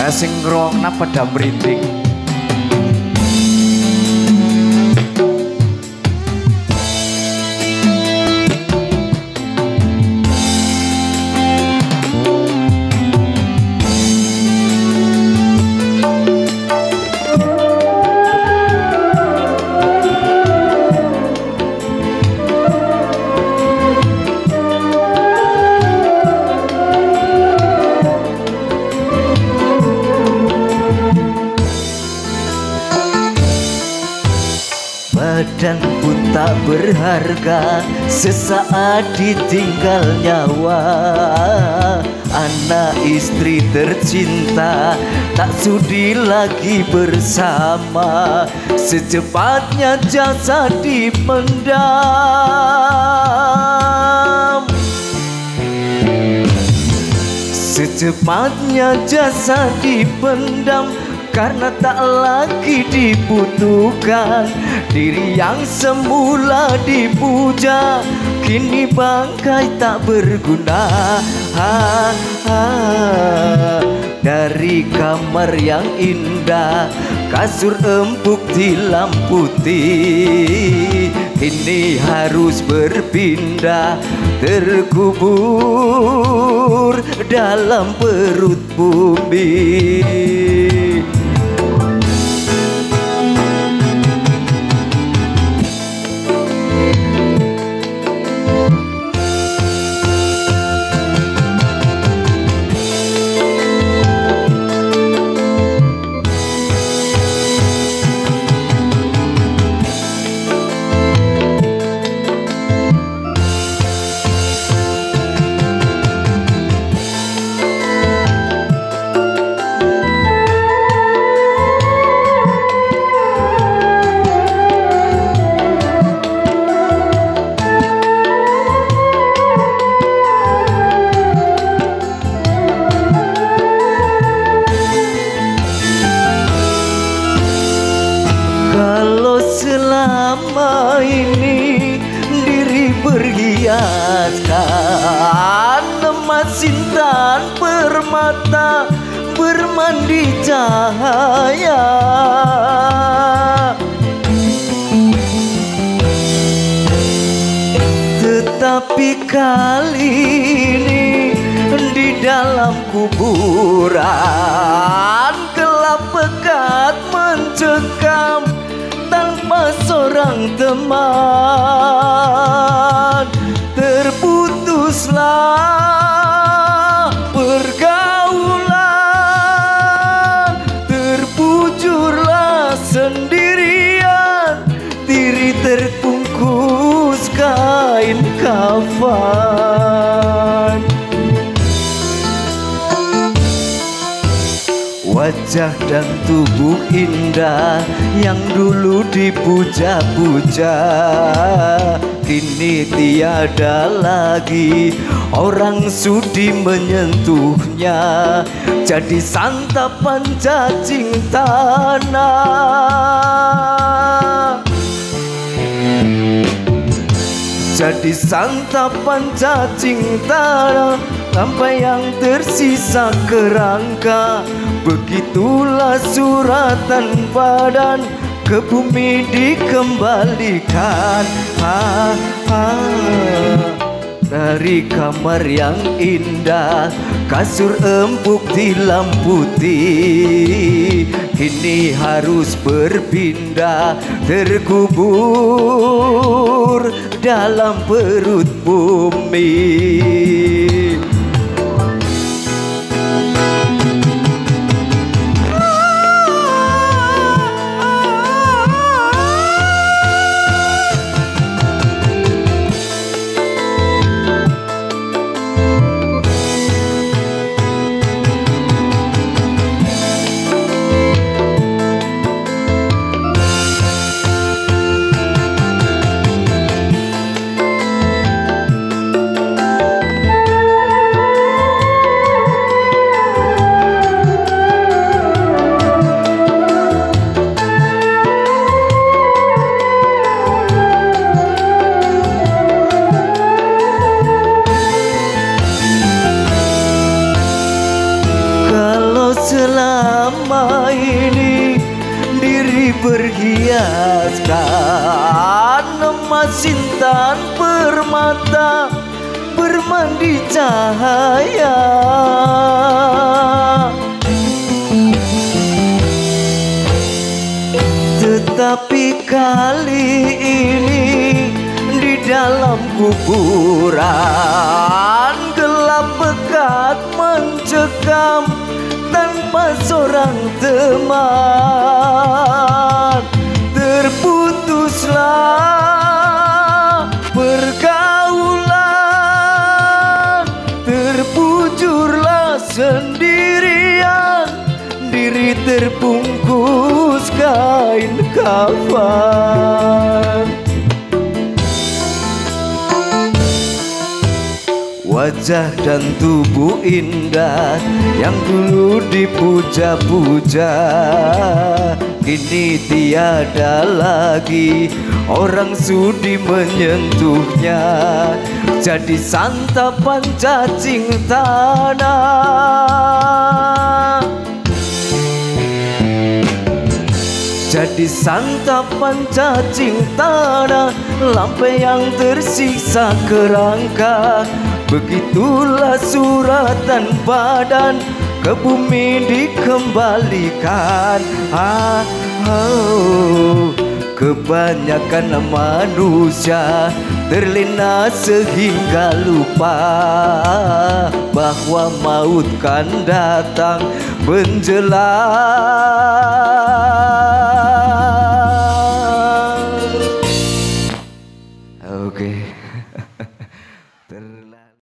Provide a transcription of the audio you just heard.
sing ngrungokna pada merinding. Dan pun tak berharga sesaat ditinggal nyawa. Anak istri tercinta tak sudi lagi bersama. Secepatnya jasad dipendam. Secepatnya jasad dipendam karena tak lagi dibutuhkan. Diri yang semula dipuja kini bangkai tak berguna. Dari kamar yang indah kasur empuk dilamputi, kini harus berpindah terkubur dalam perut bumi. Kalau selama ini diri berhiaskan emas intan permata bermandi cahaya, tetapi kali ini di dalam kuburan gelap pekat mencekam tanpa seorang teman. Terputuslah pergaulan, terpujurlah sendirian, diri terbungkus kain kafan. Wajah dan tubuh indah yang dulu dipuja-puja kini tiada lagi orang sudi menyentuhnya. Jadi santapan cacing tanah, jadi santapan cacing tanah sampai yang tersisa kerangka. Begitulah suratan badan ke bumi dikembalikan. Dari kamar yang indah kasur empuk dilamputi, kini harus berpindah terkubur dalam perut bumi. selama ini diri berhiaskan emas intan permata bermandi cahaya. Tetapi kali ini di dalam kuburan gelap pekat mencekam tanpa seorang teman. Terputuslah pergaulan, terpujurlah sendirian, diri terbungkus kain kafan. Wajah dan tubuh indah yang dulu dipuja-puja kini tiada lagi orang sudi menyentuhnya. Jadi santapan cacing tanah, jadi santapan cacing tanah, lampai yang tersiksa kerangka. Begitulah suratan badan ke bumi dikembalikan. Kebanyakan manusia terlena sehingga lupa bahwa maut kan datang menjelang.